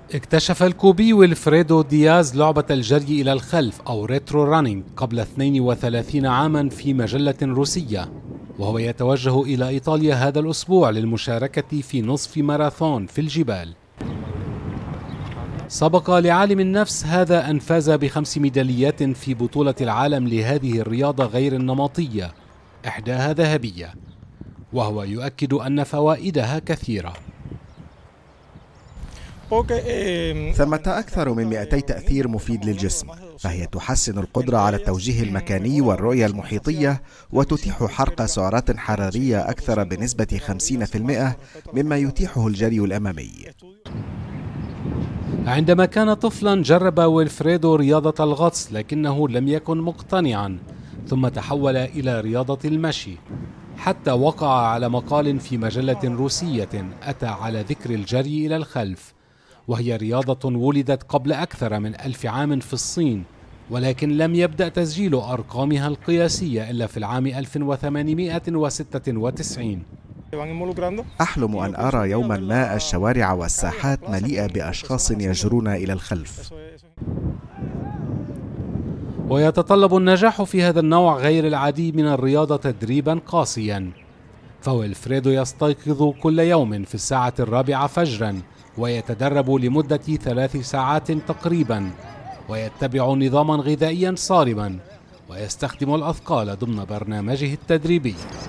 اكتشف الكوبي ويلفريدو دياز لعبة الجري إلى الخلف أو ريترو رانينج قبل 32 عاما في مجلة روسية، وهو يتوجه إلى إيطاليا هذا الأسبوع للمشاركة في نصف ماراثون في الجبال. سبق لعالم النفس هذا أن فاز ب5 ميداليات في بطولة العالم لهذه الرياضة غير النمطية، إحداها ذهبية، وهو يؤكد أن فوائدها كثيرة. ثمة أكثر من 200 تأثير مفيد للجسم، فهي تحسن القدرة على التوجيه المكاني والرؤية المحيطية، وتتيح حرق سعرات حرارية أكثر بنسبة 50% مما يتيحه الجري الأمامي. عندما كان طفلا جرب ويلفريدو رياضة الغطس لكنه لم يكن مقتنعا، ثم تحول إلى رياضة المشي، حتى وقع على مقال في مجلة روسية أتى على ذكر الجري إلى الخلف، وهي رياضة ولدت قبل أكثر من 1000 عام في الصين، ولكن لم يبدأ تسجيل أرقامها القياسية إلا في العام 1896. أحلم أن أرى يوما ما الشوارع والساحات مليئة بأشخاص يجرون إلى الخلف. ويتطلب النجاح في هذا النوع غير العادي من الرياضة تدريبا قاسيا، فويلفريدو يستيقظ كل يوم في 4 فجرا ويتدرب لمدة 3 ساعات تقريبا، ويتبع نظاما غذائيا صارما، ويستخدم الأثقال ضمن برنامجه التدريبي.